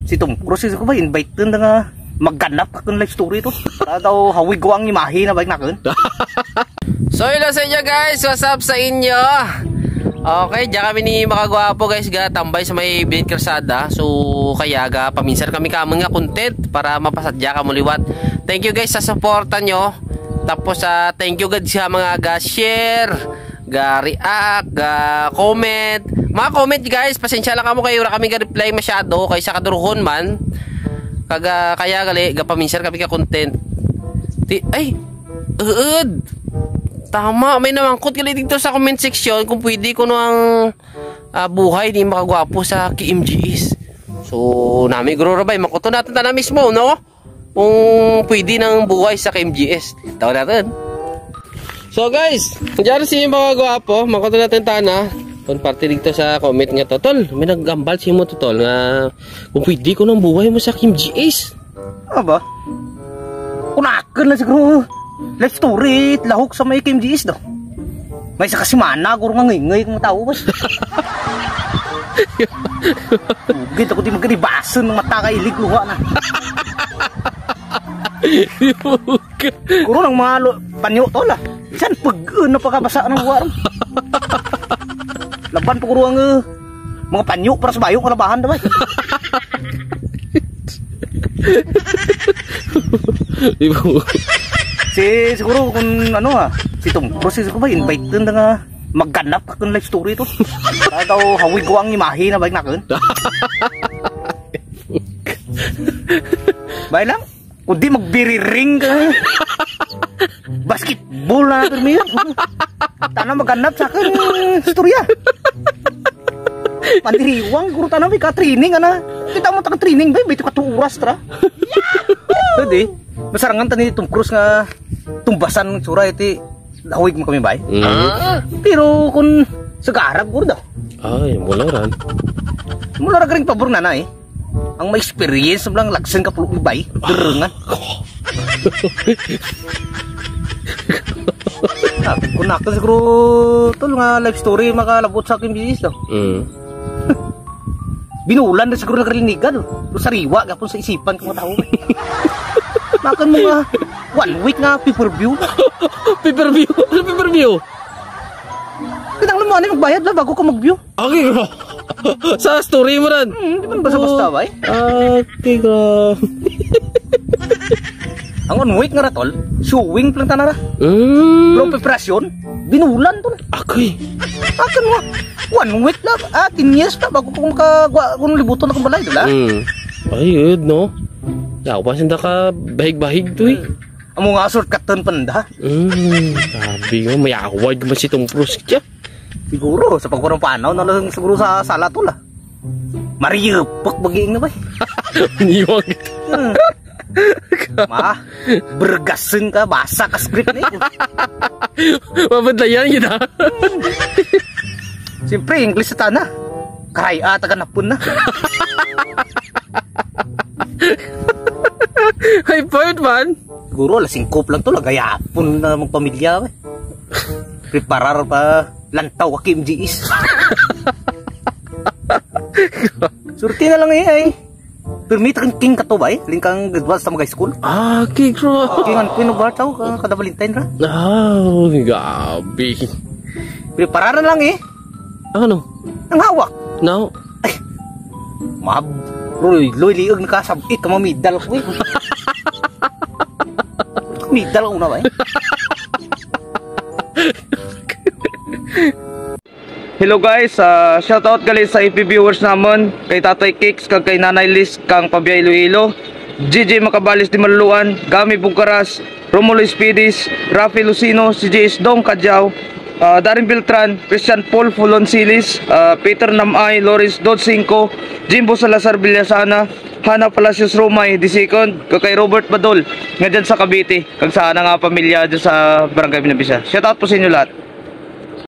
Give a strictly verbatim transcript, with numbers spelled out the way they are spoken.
si Tom Cruise ko ba invite din nga magganap ka live story to. Para daw hawig ko ang imahe na bike nakin. So hello sa inyo guys, what's up sa inyo? Okay, diyan kami ni makagwapo guys, ga tambay sa may Binit Calzada. So kaya ga paminsan kami kamang nga content para mapasadya ka muliwat. Thank you guys sa suporta nyo. Tapos uh, thank you guys sa mga ga share, ga react, ga comment. Mga comment guys, pasensya lang kamo kayo, wala kami ga reply masyado kaysa kaduruhon man. Kaga kaya gali ga paminsan kami ka content. Ti ay, uud. Tama, may namangkot gali dito sa comment section kung pwede ko ang uh, buhay di makagwapo sa K M G S. So, nami guro rabay, makuto natin ta na mismo, no? Kung pwede ng buhay sa K M G S. Tawa natin. So guys, diyan si makagwapo, makuto natin tana. Kung parte dito sa comment nga to, tol, may naggambal si mo to, tol, nga kung pwede ko ng buhay mo sa K M G S. Aba? Kunakan na siguro. Life story, lahok sa may K M G S daw. May sa kasimana, guro nga ngay-ngay kung matao ba. Ugit ako di magkanibasan ng mata ka ilig luha na. Guro ng mga panyo to lah. Saan pag-un na pagkabasa ng luha. Laban pa guro ang uh, mga panyo para sa bayong kalabahan daw. Ibu. Si siguro kung ano ha, si Tom Cruise ko ba invite din nga magganap ka live story to. Para daw hawig ko ang imahe na bike nakin. Bay lang, kundi magbiriring ka. Basketball na termino. Tanah magganap sa akin storya. Pandiriwang guru tanah may ka-training ana. Kita mo ta training bay, bito ka two oras tra. Pwede. Masarangan tani Tom Cruise nga tumbasan sura iti hawig mo kami bay. Mm. Ah, pero kung sa garab guro daw. Ay, mula ran. Mula ra garing pabor na na eh. Ang may experience lang lagsen ka pulo bay, derengan. Ah, kung nakita siguro tol nga live story makalabot sa akin business daw. Mm. Binulan na siguro nakarinigan. Sariwa gapon sa isipan kung tao. Makan mo nga one week nga pay-per-view. Pay-per-view? Ano pay-per-view? Kinang mo ano magbayad lang bago ka mag-view. Okay bro. Sa story mo rin. Hmm, di ba basta-basta ba eh? Okay bro. Ang one week nga ratol, showing lang tanara. Mm. Pero preparasyon, binulan tol. Okay. Makan mo one week lang, ah, ten years na bago kung makagwa, kung libuton akong balay, dola? Mm. Ayun, no? Yaw, pasin na ka bahig-bahig to eh. Amo nga shortcutan panda. Hmm, sabi nga, may award naman si Tom Cruise kya. Siguro, sa pagkurang panaw, na lang siguro sa sala to lah. Mariyupak bagiing na ba eh. Niwag ito. Hmm. Ma, bergasin ka, basa ka script na eh. Mabadlayan kita. Siyempre, English sa tana. Karaya, taganapun na. Ay, point man. Siguro, lasingkop lang to. Lagayapon na mong pamilya. Eh. Preparar pa lantaw ka K M G S. Surti na lang eh ay. Permit kang king ka to ba eh? Lingkang gadwal sa mga school. Ah, king bro. Kingan ko yung bartaw kada Valentine ra. Ah, gabi. Preparar na lang eh. Ano? Ang hawak. No. Ay, mab. Roy, loy liog nakasabit ka mamidal ko eh. Midal ko na ba eh? Hello guys, uh, shoutout gali sa I P viewers namon, kay Tatay Kicks, kag kay Nanay Liz, kang Pabya Iloilo, G J Makabalis di Maluluan, Gami Bukaras, Romulo Espidis, Rafi Lucino, si J S Dong Kadyaw, uh, Darin Beltran, Christian Paul Fulonsilis, uh, Peter Namay, Loris Dod Cinco, Jimbo Salazar Villasana, Hana Palacios Romay, the second, kay Robert Badol, nga dyan sa Cavite, kag sana nga pamilya dyan sa Barangay Binabisa. Shoutout po sa inyo lahat.